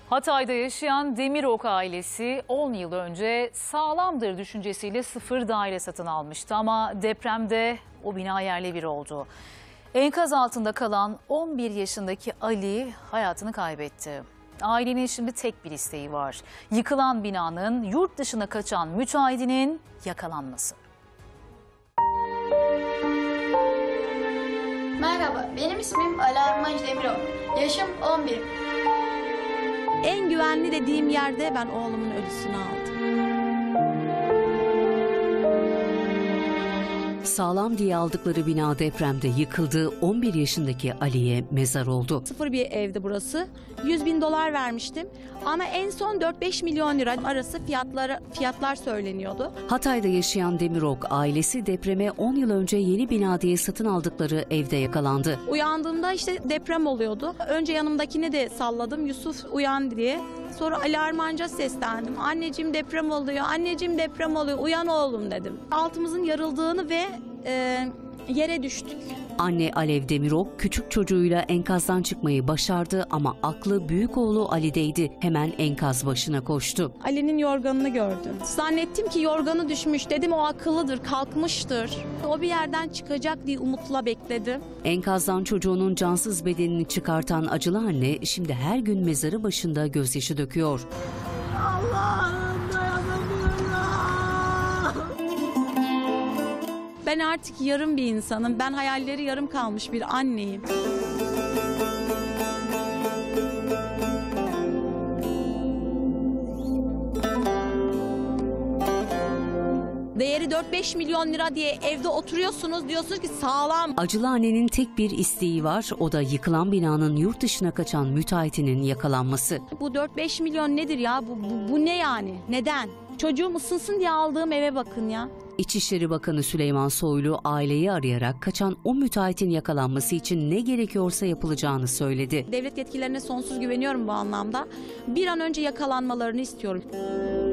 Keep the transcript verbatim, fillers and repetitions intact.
Hatay'da yaşayan Demirok ailesi on yıl önce sağlamdır düşüncesiyle sıfır daire satın almıştı ama depremde o bina yerle bir oldu. Enkaz altında kalan on bir yaşındaki Ali hayatını kaybetti. Ailenin şimdi tek bir isteği var. Yıkılan binanın yurt dışına kaçan müteahhidinin yakalanması. Merhaba, benim ismim Ali Armağan Demirok. Yaşım on bir. En güvenli dediğim yerde ben oğlumun ölüsünü aldım. Sağlam diye aldıkları bina depremde yıkıldı. on bir yaşındaki Ali'ye mezar oldu. Sıfır bir evdi burası. yüz bin dolar vermiştim. Ama en son dört beş milyon lira arası fiyatları, fiyatlar söyleniyordu. Hatay'da yaşayan Demirok ailesi depreme on yıl önce yeni bina diye satın aldıkları evde yakalandı. Uyandığımda işte deprem oluyordu. Önce yanımdakini de salladım, Yusuf uyan diye. Sonra alarmanca seslendim. Anneciğim deprem oluyor, anneciğim deprem oluyor, uyan oğlum dedim. Altımızın yarıldığını ve e, yere düştük. Anne Alev Demirok küçük çocuğuyla enkazdan çıkmayı başardı ama aklı büyük oğlu Ali'deydi. Hemen enkaz başına koştu. Ali'nin yorganını gördüm. Zannettim ki yorganı düşmüş. Dedim o akıllıdır, kalkmıştır. O bir yerden çıkacak diye umutla bekledim. Enkazdan çocuğunun cansız bedenini çıkartan acılı anne şimdi her gün mezarı başında gözyaşı döküyor. Allah'ım dayanamıyorum. Ben artık yarım bir insanım. Ben hayalleri yarım kalmış bir anneyim. Değeri dört beş milyon lira diye evde oturuyorsunuz, diyorsunuz ki sağlam. Acılı annenin tek bir isteği var, o da yıkılan binanın yurt dışına kaçan müteahhitinin yakalanması. Bu dört beş milyon nedir ya? Bu, bu, bu ne yani? Neden? Çocuğum ısınsın diye aldığım eve bakın ya. İçişleri Bakanı Süleyman Soylu aileyi arayarak kaçan o müteahhitin yakalanması için ne gerekiyorsa yapılacağını söyledi. Devlet yetkililerine sonsuz güveniyorum bu anlamda. Bir an önce yakalanmalarını istiyorum.